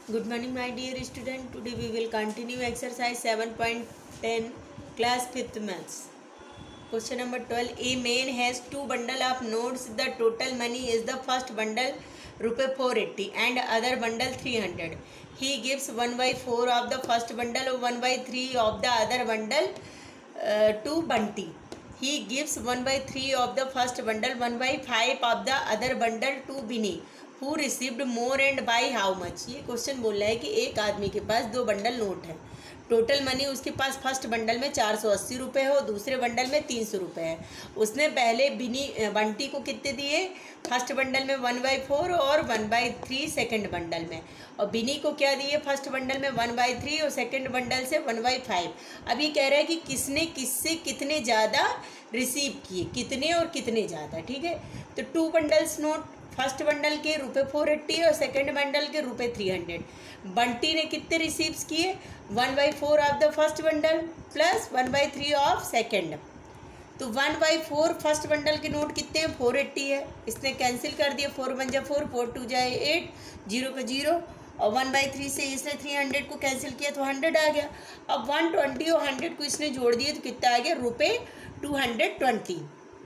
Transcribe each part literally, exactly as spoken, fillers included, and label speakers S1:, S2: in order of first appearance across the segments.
S1: Good morning, my dear student. Today we will continue exercise seven point ten, class fifth maths. Question number twelve. A man has two bundle of notes. The total money is the first bundle rupees four eighty and other bundle three hundred. He gives one by four of the first bundle or one by three of the other bundle uh, to Bunty. He gives one by three of the first bundle, one by five of the other bundle to Binny. Who received more and by how much. ये question बोल रहा है कि एक आदमी के पास दो बंडल नोट है, टोटल मनी उसके पास फर्स्ट बंडल में चार सौ अस्सी रुपये हो, दूसरे बंडल में तीन सौ रुपये है। उसने पहले बिनी बंटी को कितने दिए, फर्स्ट बंडल में वन बाई फोर और one by three second bundle में, और बिनी को क्या दिए, फर्स्ट बंडल में वन बाई थ्री और सेकेंड बंडल से वन बाई फाइव। अब ये कह रहा है कि किसने किससे कितने ज़्यादा रिसीव किए, कितने और कितने ज़्यादा। ठीक है, तो two bundles note, first bundle के रुपये फोर एट्टी और सेकेंड बंडल के रुपये थ्री हंड्रेड। बंटी ने कितने रिसीव्स किए, one by four of the first bundle plus one by three of second. तो one by four first bundle के नोट कितने हैं, फोर एट्टी है, इसने कैंसिल कर दिया, फोर वन जा फोर, फोर टू जाए एट, जीरो का जीरो, और वन बाई थ्री से इसने थ्री हंड्रेड को कैंसिल किया तो हंड्रेड आ गया। अब वन ट्वेंटी और हंड्रेड को इसने जोड़ दिए तो कितना आ गया, रुपये टू हंड्रेड ट्वेंटी।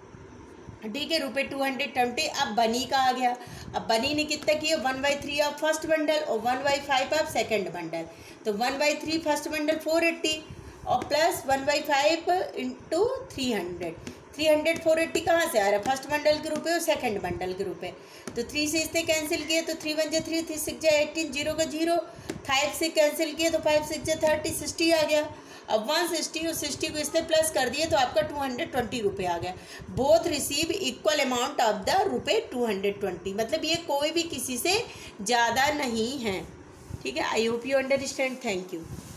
S1: ठीक है, रुपये टू हंड्रेड ट्वेंटी। अब बनी का आ गया, अब बनी ने कितना किया, one by three of first bundle और one by five of second bundle. तो one by three first bundle four eighty और plus one by five into three hundred. Three hundred four eighty कहाँ से आ रहा है, फर्स्ट बंडल के रुपये और सेकेंड बंडल के रुपये। तो थ्री से इसने कैंसिल किए तो थ्री वन जा थ्री, थ्री सिक्स जा एटीन, जीरो का जीरो, फाइव से कैंसिल किए तो फाइव सिक्स जा थर्टी, सिक्सटी आ गया। अब वन सिक्सटी और सिक्सटी को इसने प्लस कर दिए तो आपका टू हंड्रेड ट्वेंटी रुपये आ गया। Both receive equal amount of the रुपये टू हंड्रेड ट्वेंटी, मतलब ये कोई भी किसी से ज़्यादा नहीं है। ठीक है, I hope you understand. Thank you.